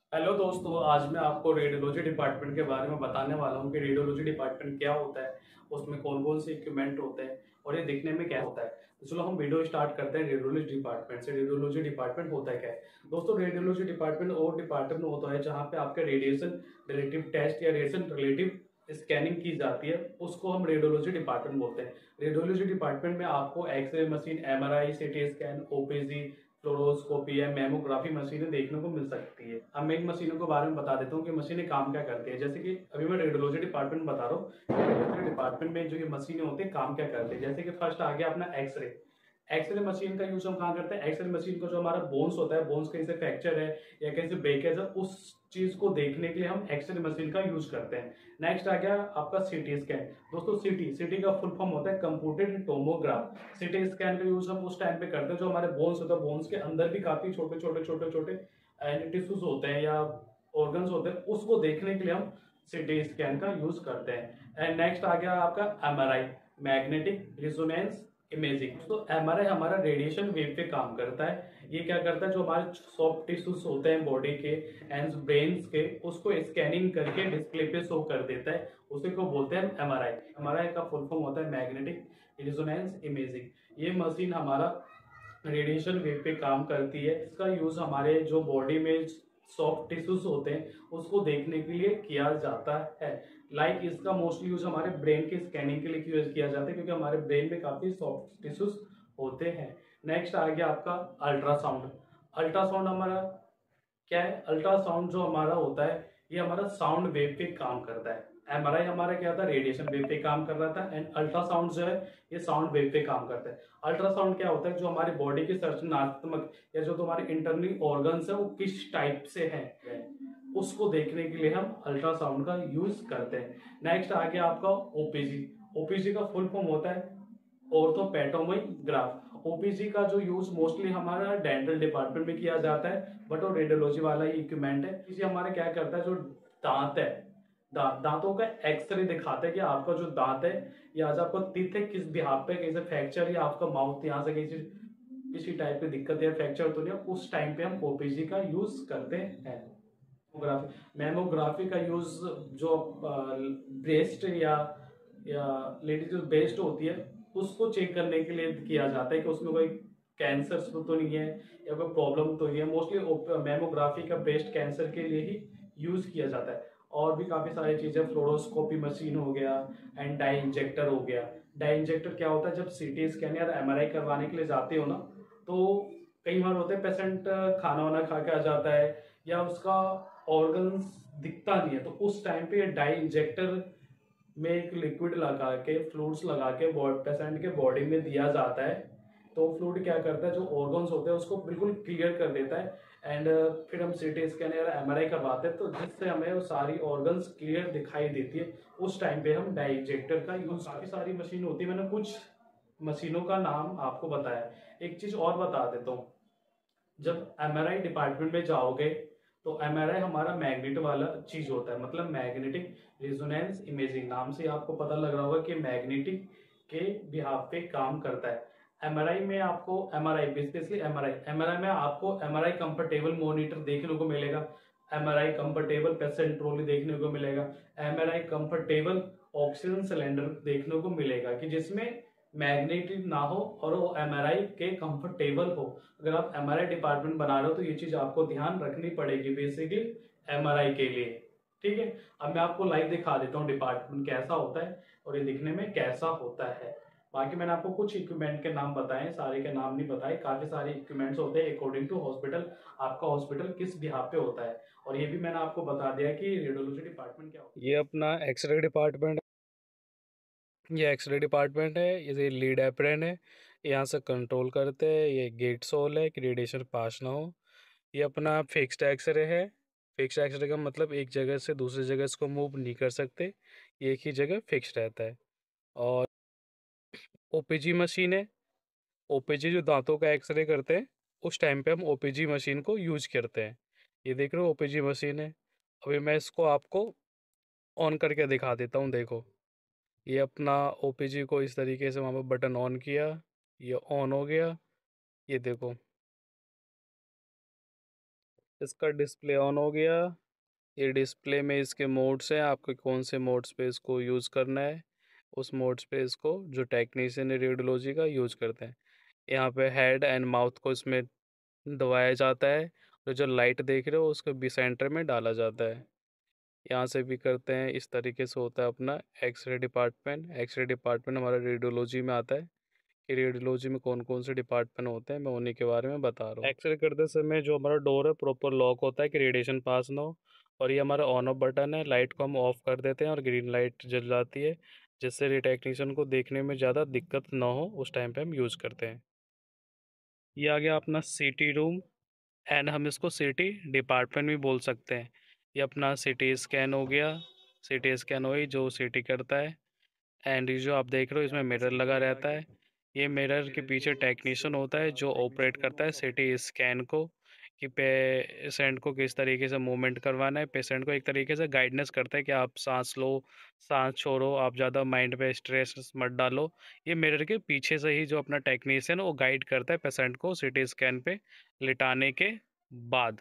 Hello दोस्तों, आज मैं आपको रेडियोलॉजी डिपार्टमेंट के बारे में बताने वाला हूँ कि रेडियोलॉजी डिपार्टमेंट क्या होता है, उसमें कौन कौन से इक्विपमेंट होते हैं और ये दिखने में क्या होता है। तो चलो हम वीडियो स्टार्ट करते हैं रेडियोलॉजी डिपार्टमेंट से। रेडियोलॉजी डिपार्टमेंट होता है क्या है दोस्तों? रेडियोलॉजी डिपार्टमेंट और डिपार्टमेंट होता है जहाँ पे आपके रेडिएशन रिलेटिव टेस्ट या रेडिएशन रिलेटिव स्कैनिंग की जाती है, उसको हम रेडियोलॉजी डिपार्टमेंट बोलते हैं। रेडियोलॉजी डिपार्टमेंट में आपको X-ray machine, MRI, CT scan, OPG, fluoroscopy या मेमोग्राफी मशीनें देखने को मिल सकती है। अब मैं इन मशीनों के बारे में बता देता हूँ कि मशीनें काम क्या करती है। जैसे कि अभी मैं रेडियोलॉजी डिपार्टमेंट बता रहा हूँ, रेडियोलॉजी डिपार्टमेंट में जो ये मशीनें होती है काम क्या करती है। जैसे कि फर्स्ट आ गया अपना एक्सरे। एक्सरे मशीन का यूज हम कहाँ करते हैं? एक्सरे मशीन को, जो हमारा बोन्स होता है, बोन्स कहीं से फ्रैक्चर है या कहीं से ब्रेकेज है, उस चीज को देखने के लिए हम एक्सरे मशीन का यूज करते हैं। नेक्स्ट आ गया आपका सीटी स्कैन। दोस्तों सीटी सीटी का फुल फॉर्म होता है कंप्यूटेड टोमोग्राफ। सीटी स्कैन का यूज हम उस टाइम पे करते हैं जो हमारे बोन्स होता है, बोन्स के अंदर भी काफी छोटे छोटे छोटे छोटे टिश्यूज होते हैं या ऑर्गन्स होते हैं, उसको देखने के लिए हम सीटी स्कैन का यूज करते हैं। एंड नेक्स्ट आ गया आपका एमआरआई, मैग्नेटिक रिजोनेंस इमेजिंग। तो एमआरआई हमारा रेडिएशन वेव पे काम करता है। ये क्या करता है, जो हमारे सॉफ्ट टिश्यूज होते हैं बॉडी के एंड ब्रेन के, उसको स्कैनिंग करके डिस्प्ले पे शो कर देता है। उसी को बोलते हैं एमआरआई। एमआरआई का फुल फॉर्म होता है मैग्नेटिक रिजोनेंस इमेजिंग। ये मशीन हमारा रेडिएशन वेव पे काम करती है। इसका यूज हमारे जो बॉडी में सॉफ्ट टिश्यूज होते हैं उसको देखने के लिए किया जाता है। इसका मोस्टली यूज हमारे ब्रेन के स्कैनिंग के लिए किया जाता है, क्योंकि हमारे ब्रेन में काफी सॉफ्ट टिश्यूज होते हैं। नेक्स्ट आ गया आपका अल्ट्रासाउंड। अल्ट्रासाउंड हमारा क्या है? अल्ट्रासाउंड जो हमारा होता है, ये हमारा साउंड वेव पे काम करता है। एमआरआई हमारा क्या था? रेडिएशन वेव पे काम कर रहा था। एंड अल्ट्रासाउंड जो है ये साउंड वेव पे काम करता है। अल्ट्रासाउंड क्या होता है? जो हमारी बॉडी के संरचनात्मक या जो तुम्हारे इंटरनल ऑर्गन्स है वो किस टाइप से है, उसको देखने के लिए हम अल्ट्रासाउंड का यूज करते हैं। नेक्स्ट आ गया आपका ओपीजी। ओपीजी का फुल फॉर्म होता है ऑर्थोपेटोमोग्राफ। ओपीजी का जो यूज मोस्टली हमारा डेंटल डिपार्टमेंट में किया जाता है, बट वो रेडियोलॉजी वाला ही इक्विपमेंट है। इसे हमारा क्या करता है, जो दांत है, दांतों का एक्सरे दिखाता है कि आपका जो दांत है या आज आपको टीथ है किस बिहाफ पे, कैसे फ्रैक्चर या आपका माउथ यहाँ से किसी किसी टाइप की दिक्कत या फ्रैक्चर तो नहीं है, उस टाइम पे हम ओपीजी का यूज करते हैं। मेमोग्राफी का यूज जो ब्रेस्ट या लेडीज जो ब्रेस्ट होती है उसको चेक करने के लिए किया जाता है कि उसमें कोई कैंसर तो नहीं है या कोई प्रॉब्लम तो नहीं है। मोस्टली मेमोग्राफी का ब्रेस्ट कैंसर के लिए ही यूज किया जाता है। और भी काफी सारी चीजें, फ्लोरोस्कोपी मशीन हो गया एंड डाई इंजेक्टर हो गया। डाई इंजेक्टर क्या होता है? जब सीटी स्कैन या एमआरआई करवाने के लिए जाते हो ना, तो कई बार होते हैं पेशेंट खाना वाना खा के आ जाता है या उसका ऑर्गन्स दिखता नहीं है, तो उस टाइम पे डाई इंजेक्टर में एक लिक्विड लगा के, फ्लूइड्स लगा के पेशेंट के बॉडी में दिया जाता है। तो फ्लूइड क्या करता है, जो ऑर्गन्स होते हैं उसको बिल्कुल क्लियर कर देता है। एंड फिर हम सीटी स्कैन या एमआरआई करवाते हैं, तो जिससे हमें वो सारी ऑर्गन्स क्लियर दिखाई देती है। उस टाइम पे हम डाई इंजेक्टर का यूज, काफी सारी मशीन होती है, मैंने कुछ मशीनों का नाम आपको बताया। एक चीज और बता देता हूँ, जब एमआरआई डिपार्टमेंट में जाओगे तो एमआरआई हमारा मैग्नेट वाला चीज होता है, मतलब मैग्नेटिक रेजोनेंस इमेजिंग। नाम से आपको पता लग रहा होगा कि मैग्नेटिक के बिहाफ पे काम करता है। एमआरआई में आपको, एमआरआई स्पेशली एमआरआई एमआरआई में आपको एमआरआई कंफर्टेबल मॉनिटर देखने को मिलेगा, एमआरआई कंफर्टेबल पेशेंट ट्रॉली देखने को मिलेगा, एमआरआई कंफर्टेबल ऑक्सीजन सिलेंडर देखने को मिलेगा कि जिसमें मैग्नेटिक ना हो और वो एमआरआई के कंफर्टेबल हो। अगर आप एमआरआई डिपार्टमेंट बना रहे हो तो ये चीज आपको ध्यान रखनी पड़ेगी बेसिकली एमआरआई के लिए। ठीक है, अब मैं आपको लाइव दिखा देता हूँ डिपार्टमेंट कैसा होता है और ये दिखने में कैसा होता है। बाकी मैंने आपको कुछ इक्विपमेंट के नाम बताए, सारे के नाम नहीं बताए। काफी सारे इक्विपमेंट्स होते हैं अकॉर्डिंग टू हॉस्पिटल, आपका हॉस्पिटल किस बिहाफ पे होता है। और ये भी मैंने आपको बता दिया कि रेडियोलॉजी डिपार्टमेंट क्या होता है। ये अपना एक्सरे डिपार्टमेंट, ये एक्सरे डिपार्टमेंट है। ये लीड एप्रेन है, यहाँ से कंट्रोल करते हैं। ये गेट सोल है कि रेडिएशन पास ना हो। ये अपना फिक्स्ड एक्सरे है। फिक्स्ड एक्सरे का मतलब एक जगह से दूसरी जगह इसको मूव नहीं कर सकते, ये एक ही जगह फिक्स रहता है। और ओपीजी मशीन है। ओपीजी जो दांतों का एक्सरे करते हैं, उस टाइम पे हम ओपीजी मशीन को यूज करते हैं। ये देख रहे हो ओपीजी मशीन है। अभी मैं इसको आपको ऑन करके दिखा देता हूँ, देखो। ये अपना ओपीजी को इस तरीके से वहाँ पर बटन ऑन किया, ये ऑन हो गया। ये देखो, इसका डिस्प्ले ऑन हो गया। ये डिस्प्ले में इसके मोड्स हैं, आपको कौन से मोड्स पे इसको यूज़ करना है, उस मोड्स पे इसको जो टेक्नीशियन रेडियोलॉजी का यूज़ करते हैं। यहाँ पे हेड एंड माउथ को इसमें दबाया जाता है, और जो लाइट देख रहे हो उसको भी सेंटर में डाला जाता है। यहाँ से भी करते हैं, इस तरीके से होता है अपना एक्सरे डिपार्टमेंट। एक्सरे डिपार्टमेंट हमारा रेडियोलॉजी में आता है कि रेडियोलॉजी में कौन कौन से डिपार्टमेंट होते हैं, मैं उन्हीं के बारे में बता रहा हूँ। एक्सरे करते समय जो हमारा डोर है प्रॉपर लॉक होता है कि रेडिएशन पास ना हो, और ये हमारा ऑन ऑफ बटन है। लाइट को हम ऑफ कर देते हैं और ग्रीन लाइट जल जाती है, जिससे टेक्नीशियन को देखने में ज़्यादा दिक्कत ना हो, उस टाइम पे हम यूज़ करते हैं। ये आ गया अपना सीटी रूम, एंड हम इसको सिटी डिपार्टमेंट भी बोल सकते हैं। ये अपना सिटी स्कैन हो गया। सिटी स्कैन हुई जो सिटी करता है, एंड ये जो आप देख रहे हो इसमें मिरर लगा रहता है। ये मिरर के पीछे टेक्नीशियन होता है जो ऑपरेट करता है सिटी स्कैन को, कि पेशेंट को किस तरीके से मूवमेंट करवाना है। पेशेंट को एक तरीके से गाइडेंस करता है कि आप सांस लो, सांस छोड़ो, आप ज़्यादा माइंड पे स्ट्रेस मत डालो। ये मिरर के पीछे से ही जो अपना टेक्नीशियन वो गाइड करता है पेशेंट को सिटी स्कैन पे लिटाने के बाद।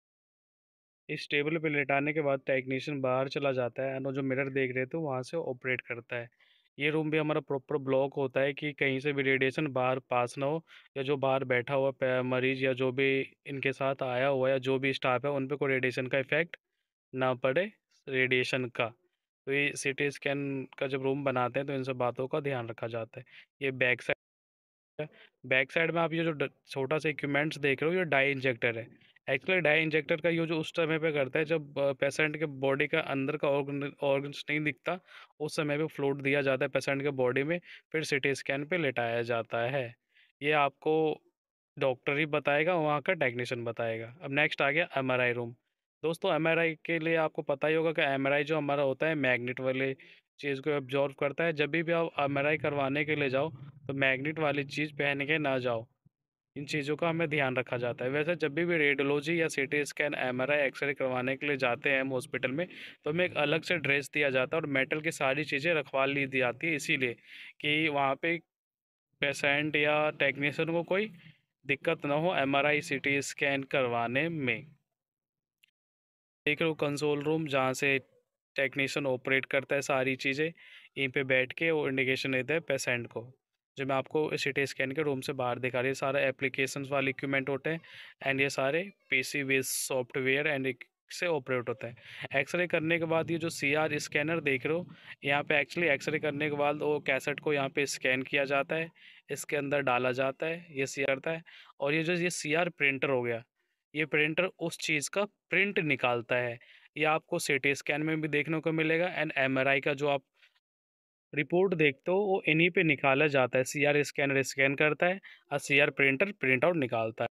इस टेबल पे लेटाने के बाद टेक्नीशियन बाहर चला जाता है, एंड वो जो मिरर देख रहे थे वहाँ से ऑपरेट करता है। ये रूम भी हमारा प्रॉपर ब्लॉक होता है कि कहीं से भी रेडिएशन बाहर पास ना हो, या जो बाहर बैठा हुआ मरीज या जो भी इनके साथ आया हुआ या जो भी स्टाफ है उन पे कोई रेडिएशन का इफेक्ट ना पड़े रेडिएशन का। तो ये सीटी स्कैन का जब रूम बनाते हैं तो इन सब बातों का ध्यान रखा जाता है। ये बैक साइड में आप ये जो छोटा सा इक्विपमेंट्स देख रहे हो ये डाई इंजेक्टर है। एक्चुअली डाई इंजेक्टर का यूज उस समय पे करता है जब पेशेंट के बॉडी का अंदर का ऑर्गन्स नहीं दिखता, उस समय पे फ्लूइड दिया जाता है पेशेंट के बॉडी में, फिर सीटी स्कैन पे लेटाया जाता है। ये आपको डॉक्टर ही बताएगा, वहाँ का टेक्नीशियन बताएगा। अब नेक्स्ट आ गया एमआरआई रूम। दोस्तों एमआरआई के लिए आपको पता ही होगा कि एमआरआई जो हमारा होता है मैग्नेट वाले चीज़ को एब्जॉर्व करता है। जब भी आप एमआरआई करवाने के लिए जाओ तो मैग्नेट वाली चीज़ पहन के ना जाओ, इन चीज़ों का हमें ध्यान रखा जाता है। वैसे जब भी रेडियोलॉजी या सीटी स्कैन एमआरआई एक्सरे करवाने के लिए जाते हैं हम हॉस्पिटल में, तो हमें एक अलग से ड्रेस दिया जाता है और मेटल की सारी चीज़ें रखवा ली दी जाती है, इसीलिए कि वहाँ पे पेशेंट या टेक्नीशियन को कोई दिक्कत ना हो एमआरआई सीटी स्कैन करवाने में। देख रहे हो कंसोल रूम जहाँ से टेक्नीशियन ऑपरेट करता है सारी चीज़ें, यहीं पे बैठ के वो इंडिकेशन देता है पेशेंट को। जो मैं आपको सिटी स्कैन के रूम से बाहर दिखा रही है, सारा एप्लीकेशंस वाले इक्विपमेंट होते हैं, एंड ये सारे पीसी बेस्ड सॉफ्टवेयर एंड से ऑपरेट होता है। एक्सरे करने के बाद ये जो सीआर स्कैनर देख रहे हो, यहाँ पे एक्चुअली एक्सरे करने के बाद वो कैसेट को यहाँ पे स्कैन किया जाता है, इसके अंदर डाला जाता है, ये सीआर करता है। और ये सीआर प्रिंटर हो गया, ये प्रिंटर उस चीज़ का प्रिंट निकालता है। ये आपको सीटी स्कैन में भी देखने को मिलेगा, एंड एमआरआई का जो आप रिपोर्ट देखते हो वो इन्हीं पे निकाला जाता है। सीआर स्कैनर स्कैन करता है और सीआर प्रिंटर प्रिंट आउट निकालता है।